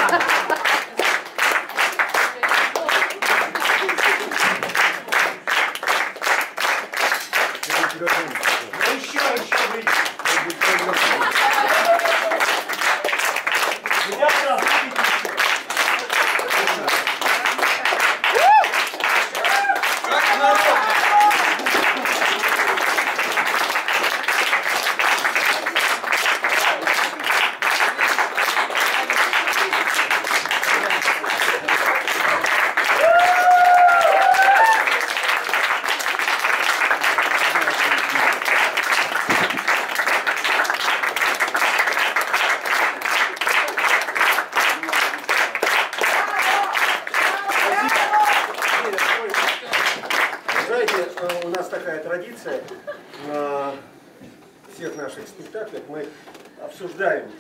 У нас такая традиция на всех наших спектаклях. Мы обсуждаем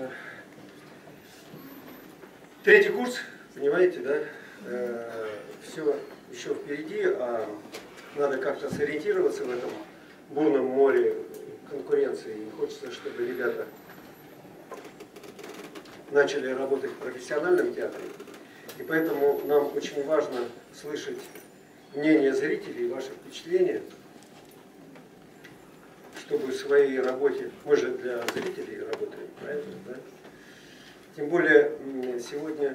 третий курс, понимаете, да? Все еще впереди, а надо как-то сориентироваться в этом бурном море конкуренции. И хочется, чтобы ребята начали работать в профессиональном театре. И поэтому нам очень важно слышать мнение зрителей, ваши впечатления, чтобы в своей работе, мы же для зрителей работаем, правильно, да? Тем более сегодня,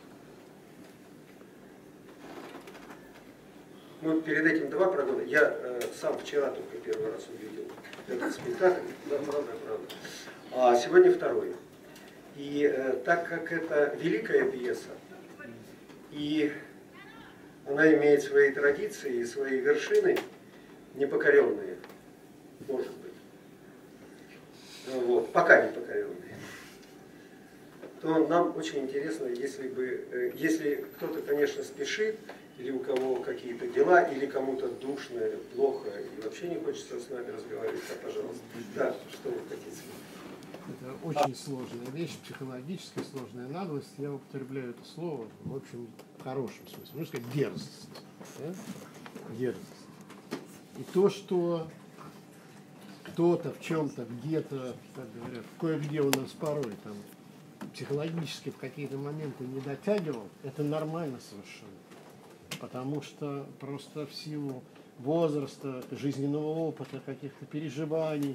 ну, перед этим 2 прогона, я сам вчера только первый раз увидел этот спектакль, да, правда, а сегодня 2-й. И так как это великая пьеса, и она имеет свои традиции и свои вершины, непокоренные, может быть, вот, пока непокоренные, то нам очень интересно, если кто-то, конечно, спешит, или у кого какие-то дела, или кому-то душно, плохо, и вообще не хочется с нами разговаривать, то, пожалуйста. Да, что вы хотите? Это очень сложная вещь, психологически сложная наглость. Я употребляю это слово, в общем, в хорошем смысле. Можно сказать, дерзость. Да? Дерзость. И то, что кто-то в чем-то, где-то, как говорят, кое-где у нас порой там психологически в какие-то моменты не дотягивал, это нормально совершенно. Потому что просто в силу возраста, жизненного опыта, каких-то переживаний,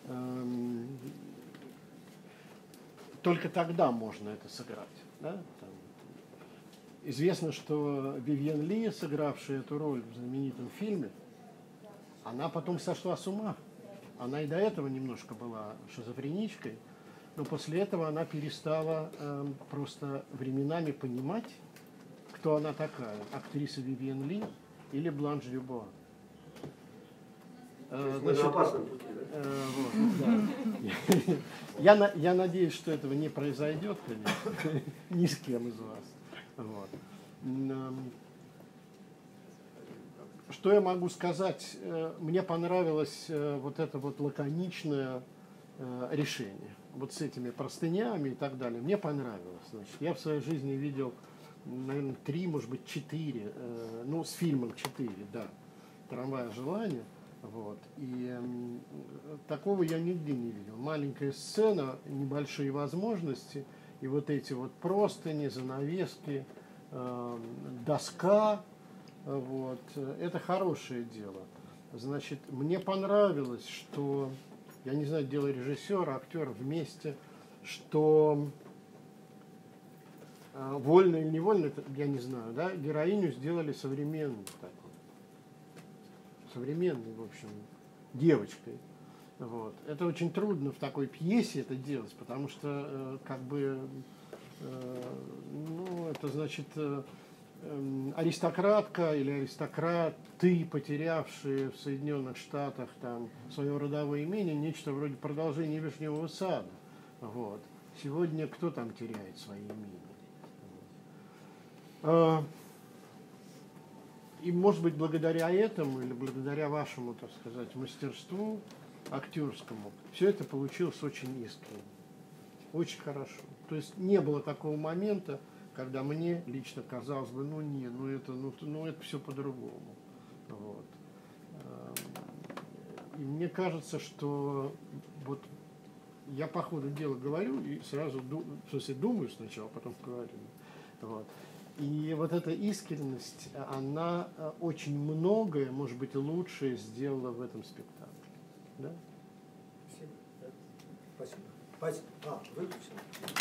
только тогда можно это сыграть. Да? Там. Известно, что Вивьен Ли, сыгравшая эту роль в знаменитом фильме, она потом сошла с ума. Она и до этого немножко была шизофреничкой, но после этого она перестала просто временами понимать, кто она такая, актриса Вивьен Ли или Бланш Дюбуа. Значит, на опасном пути, да? Вот, да. Я надеюсь, что этого не произойдет, конечно, ни с кем из вас. Вот. Что я могу сказать? Мне понравилось вот это вот лаконичное решение. Вот с этими простынями и так далее. Мне понравилось. Значит, я в своей жизни видел, наверное, 3, может быть, 4, ну, с фильмом 4, да, «Трамвай желания». Вот. И такого я нигде не видел. Маленькая сцена, небольшие возможности, и вот эти вот простыни, занавески, доска, вот, это хорошее дело. Значит, мне понравилось, что, я не знаю, дело режиссера, актера вместе, что вольно или невольно, я не знаю, да, героиню сделали современной такой. Современной, в общем, девочкой. Вот. Это очень трудно в такой пьесе это делать, потому что, как бы, ну, это значит, аристократка или аристократ, ты, потерявший в Соединенных Штатах там свое родовое имение, нечто вроде продолжения Вишневого сада. Вот. Сегодня кто там теряет свои имения? И, может быть, благодаря этому или благодаря вашему, так сказать, мастерству актерскому, все это получилось очень искренне, очень хорошо. То есть не было такого момента, когда мне лично казалось бы, это все по-другому. Вот. И мне кажется, что вот я по ходу дела говорю и сразу, в смысле, думаю сначала, потом говорю. Вот. И вот эта искренность, она очень многое, может быть, лучшее сделала в этом спектакле. Да? Спасибо. Спасибо. Выключил.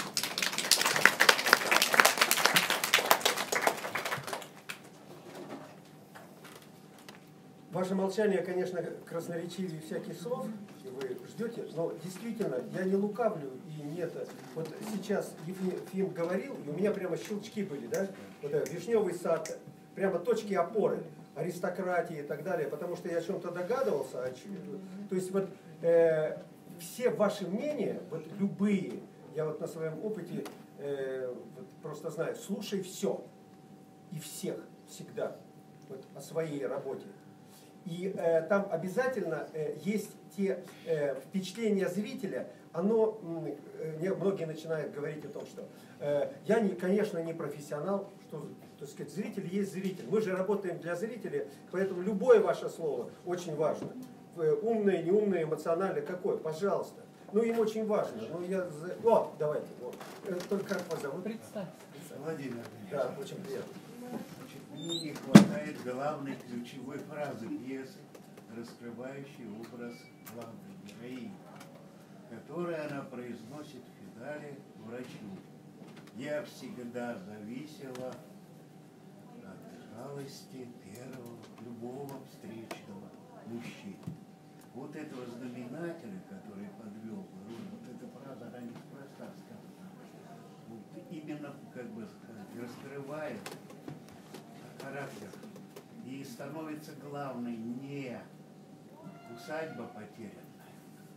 Ваше молчание, конечно, красноречивее всяких слов, и вы ждете, но действительно, я не лукавлю и не это. Вот сейчас Ефим говорил, и у меня прямо щелчки были, да? Вот это, Вишневый сад, прямо точки опоры, аристократии и так далее, потому что я о чем-то догадывался. То есть вот все ваши мнения, вот любые, я вот на своем опыте вот просто знаю, слушай все и всех всегда вот, о своей работе. И там обязательно есть те впечатления зрителя, оно, многие начинают говорить о том, что я, конечно, не профессионал, что, так сказать, зритель есть зритель. Мы же работаем для зрителя, поэтому любое ваше слово очень важно. Умное, неумное, эмоциональное, какое, пожалуйста. Ну, им очень важно. Ну, давайте. Вот. Только как вас зовут? Представьте. Владимир. Да, очень приятно. Мне не хватает главной ключевой фразы пьесы, раскрывающей образ главной героини, которую она произносит в финале врачу. Я всегда зависела от жалости первого, любого встречного мужчины. Вот этого знаменателя, который подвел, вот эта фраза, она неспроста сказана. Вот именно, как бы сказать, раскрывает характер. И становится главной не усадьба потерянная,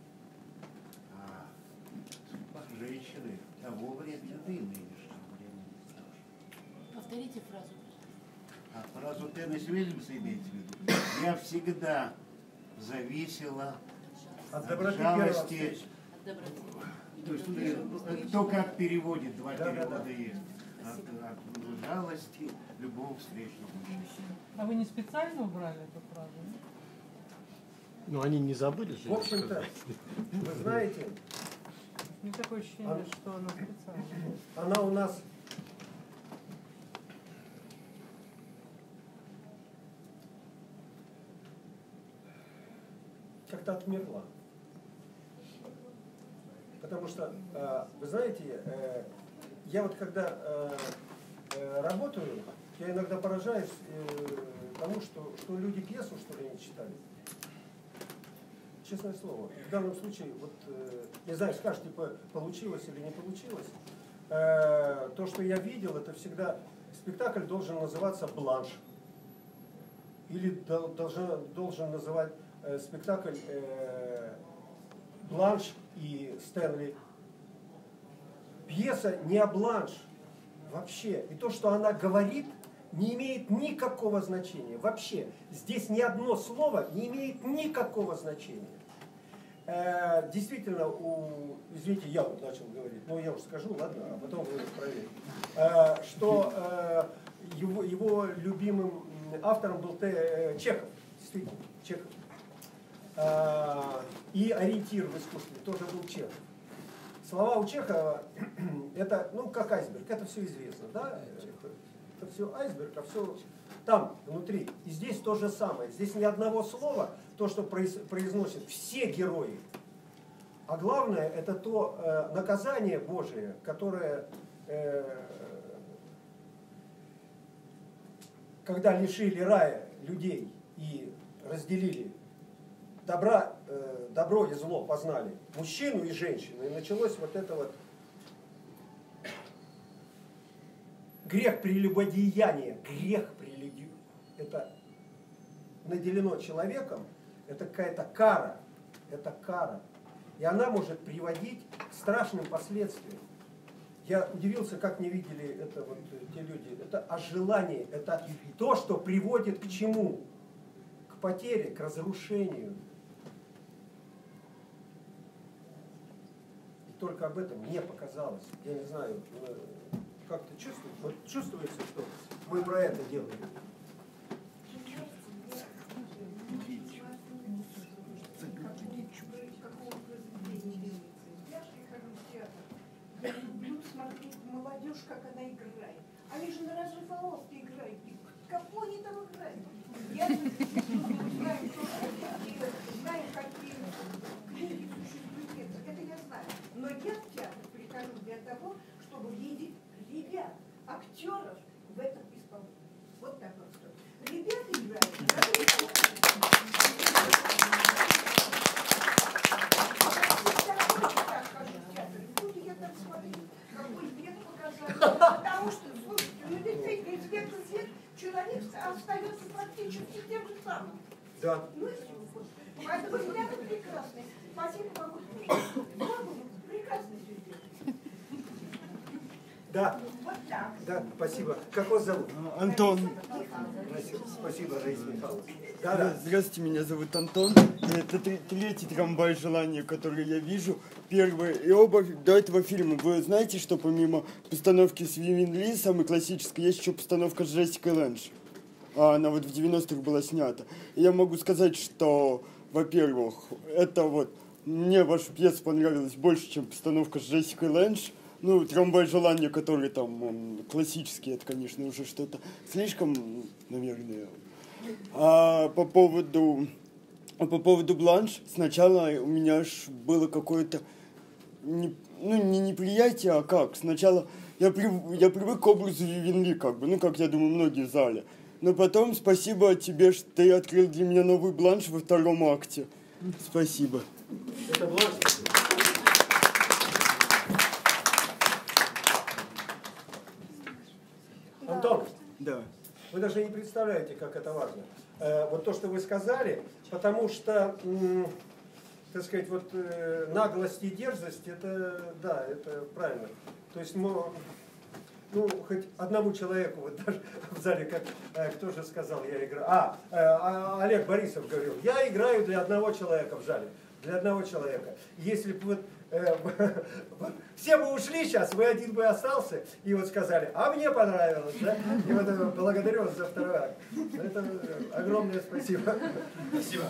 а судьба женщины того времени, нынешнего времени. Повторите фразу. А фразу «теннис Вильямса» имеется в виду. Я всегда зависела от жалости. От доброты. То есть, кто как переводит, два перевода есть. От жалости любого встречного мужчины. А вы не специально убрали эту фразу? Ну, они не забыли же. В общем-то, вы знаете, У меня такое ощущение, что она специально. она у нас как-то отмерла. Потому что, вы знаете, я вот когда работаю, я иногда поражаюсь тому, что люди пьесу, что ли, не читали. Честное слово. В данном случае, вот, не знаю, скажете, получилось или не получилось. То, что я видел, это всегда спектакль должен называться «Бланш». Или должен называть спектакль «Бланш и Стэнли». Пьеса не о Бланш вообще. И то, что она говорит, не имеет никакого значения. Вообще. Здесь ни одно слово не имеет никакого значения. Действительно, извините, я вот начал говорить, но я уже скажу, ладно, а потом вы проверите, что его любимым автором был Чехов, действительно, Чехов. И ориентир в искусстве тоже был Чехов. Слова у Чехова, это, ну, как айсберг, это все известно, да? Это все айсберг, а все там, внутри. И здесь то же самое. Здесь ни одного слова, то, что произносят все герои. А главное, это то наказание Божие, которое, когда лишили рая людей и разделили добро и зло, познали мужчину и женщину, и началось вот это вот грех прелюбодеяния, это наделено человеком, это какая-то кара, и она может приводить к страшным последствиям. Я удивился, как не видели это вот те люди. Это о желании, это то, что приводит к чему? К потере, к разрушению. И только об этом мне показалось. Я не знаю, как-то чувствуете? Вот чувствуется, что мы про это делаем. смотреть молодежь, как она играет. Они же на разрыв волос играют. Кого они там играют? Я знаю, что знаю, какие книги существуют. Это я знаю. Но я в театр прихожу для того, чтобы видеть ребят, актеров в этом исполнении. Вот так вот. Ребята играют. Буду я там смотреть, какой век показали. Потому что, слушайте, ну действительно, из века в век человек остается практически тем же самым. Да. Ну и все. Поэтому ребята прекрасные. Спасибо вам. Богу, прекрасно все делают. Да. Вот так. Да, спасибо. Как вас зовут? Антон. Спасибо, Раиса Михайловна. Да. Здравствуйте, меня зовут Антон. Это третий трамвай желания, который я вижу. Первый и оба до этого фильма. Вы знаете, что помимо постановки с Вивьен Ли, самой классической, есть еще постановка с Джессикой Лэнж. Она вот в 90-х была снята. И я могу сказать, что, во-первых, это вот мне ваша пьеса понравилась больше, чем постановка с Джессикой Лэнж. Ну, «Трамвай желания», который там, он классический, это, конечно, уже что-то слишком, наверное. А по поводу «Бланш», сначала у меня аж было какое-то, не неприятие, а как? Сначала я привык к образу Вивьен Ли, как бы, ну, как я думаю, многие в зале. Но потом спасибо тебе, что ты открыл для меня новый «Бланш» во втором акте. Спасибо. Это «Бланш». Антон, Да. вы даже не представляете, как это важно. Вот то, что вы сказали, потому что, так сказать, вот наглость и дерзость, это, да, это правильно. То есть, ну, хоть одному человеку, вот даже в зале, как кто же сказал, я играю, Олег Борисов говорил, я играю для одного человека в зале, для одного человека. Если бы вот, все бы ушли сейчас, вы один бы остался, и вот сказали, а мне понравилось, да? И вот благодарю вас за второй акт. Это огромное спасибо. Спасибо.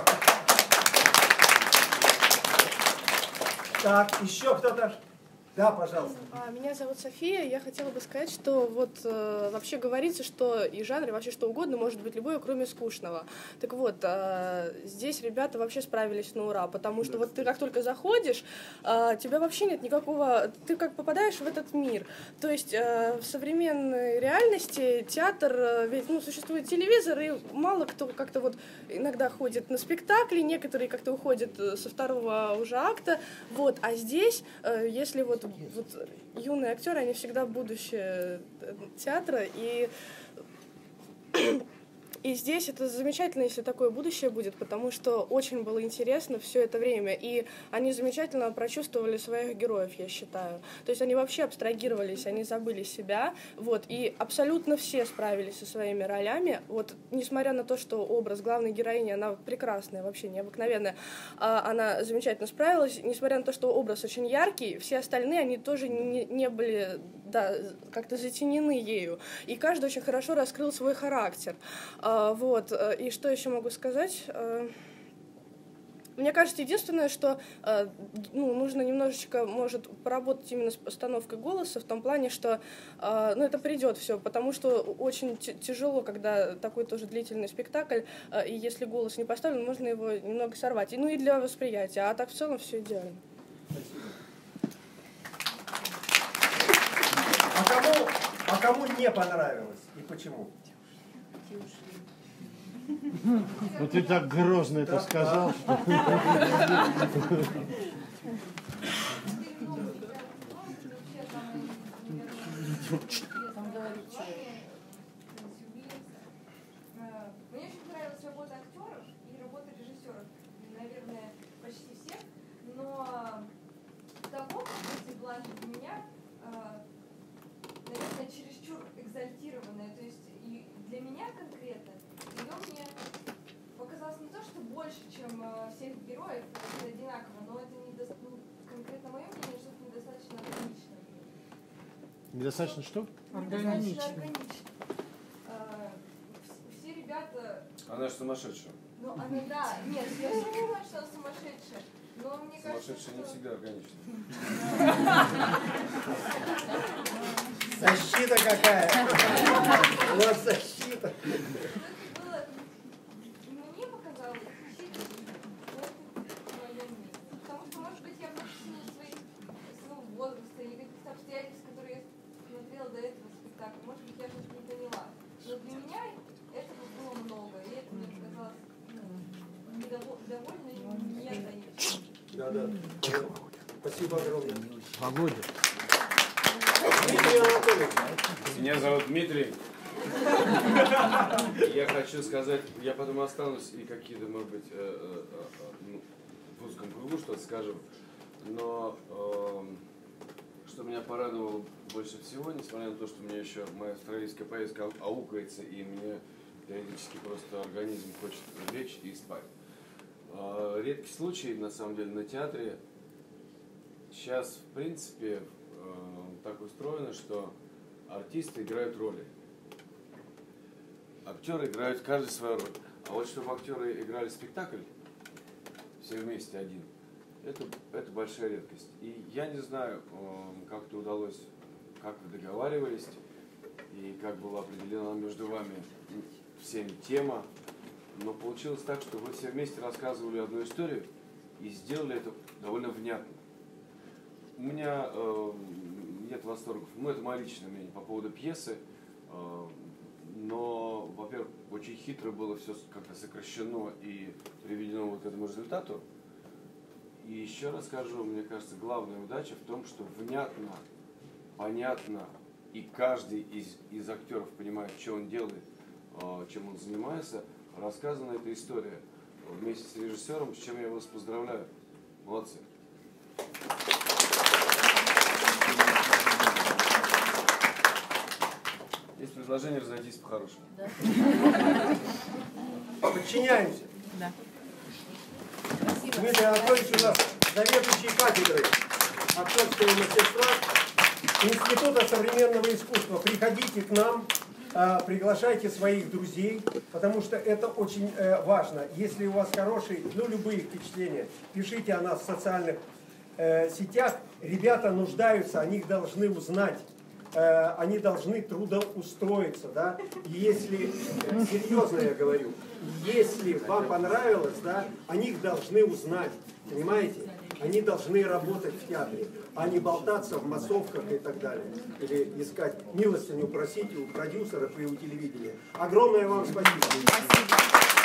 Так, еще кто-то? Да, пожалуйста. Меня зовут София. Я хотела бы сказать, что вот вообще говорится, что и жанр, и вообще что угодно может быть любое, кроме скучного. Так вот, здесь ребята вообще справились на ура, потому что вот ты как только заходишь, тебя вообще нет никакого... Ты как попадаешь в этот мир. То есть в современной реальности театр, ведь существует телевизор, и мало кто как-то вот иногда ходит на спектакли, некоторые как-то уходят со второго уже акта. Вот. А здесь, если вот юные актеры, они всегда будущее театра, и здесь это замечательно, если такое будущее будет, потому что очень было интересно все это время, и они замечательно прочувствовали своих героев, я считаю. То есть они вообще абстрагировались, они забыли себя, вот, и абсолютно все справились со своими ролями, вот, несмотря на то, что образ главной героини, она прекрасная, вообще необыкновенная, она замечательно справилась, несмотря на то, что образ очень яркий, все остальные, они тоже не были, да, как-то затенены ею, и каждый очень хорошо раскрыл свой характер. Вот, и что еще могу сказать? Мне кажется, единственное, что нужно немножечко, может, поработать именно с постановкой голоса, в том плане, что это придет все, потому что очень тяжело, когда такой тоже длительный спектакль, и если голос не поставлен, можно его немного сорвать. И для восприятия, а так в целом все идеально. А кому не понравилось и почему? Ну ты так грозно это сказал, что... Мне очень понравилась работа актеров и работа режиссеров, наверное, почти всех, но того, как «Бланш» для меня, наверное, чересчур экзальтированная, то есть и для меня конкретно ее мне показалось не то, что больше, чем всех героев, это одинаково, но это конкретно мое мнение, что это недостаточно органично. Недостаточно что? Органично. Все ребята... Она же сумасшедшая. Ну, она, да. Нет, я не понимаю, что она сумасшедшая. Но мне кажется, сумасшедшая не всегда органична. Защита какая! У вас защита! Мне показалось, потому что, может быть, я в силу своего возраста или каких-то обстоятельств, которые я смотрела до этого спектакля, может быть, я что-то не поняла. Но для меня этого было много, и это мне показалось довольно неорганично. Да. Спасибо огромное. Володя. Дмитрий Анатольевич. Меня зовут Дмитрий. Я хочу сказать, я потом останусь и какие-то, может быть, в узком кругу что-то скажу. Но что меня порадовало больше всего, несмотря на то, что у меня еще моя австралийская поездка аукается, и мне периодически просто организм хочет лечь и спать. Редкий случай, на самом деле, на театре. Сейчас, в принципе, так устроено, что артисты играют роли. Актеры играют каждый свою роль. А вот чтобы актеры играли спектакль, все вместе один, это большая редкость. И я не знаю, как это удалось, как вы договаривались, и как была определена между вами всеми тема. Но получилось так, что вы все вместе рассказывали одну историю и сделали это довольно внятно. У меня нет восторгов. Это мое личное мнение по поводу пьесы. Но, во-первых, очень хитро было все как-то сокращено и приведено вот к этому результату. И еще раз скажу, мне кажется, главная удача в том, что внятно, понятно, и каждый из актеров понимает, что он делает, чем он занимается, рассказана эта история вместе с режиссером, с чем я вас поздравляю. Молодцы. Есть предложение разойтись по-хорошему. Да. Подчиняемся. Да. Дмитрий Анатольевич у нас заведующий кафедрой актерского мастерства Института современного искусства. Приходите к нам, приглашайте своих друзей, потому что это очень важно. Если у вас хорошие, любые впечатления, пишите о нас в социальных сетях. Ребята нуждаются, о них должны узнать. Они должны трудоустроиться, да, и если, серьезно я говорю, если вам понравилось, да, о них должны узнать, понимаете, они должны работать в театре, а не болтаться в массовках и так далее, или искать милостыню просить у продюсеров и у телевидения. Огромное вам спасибо.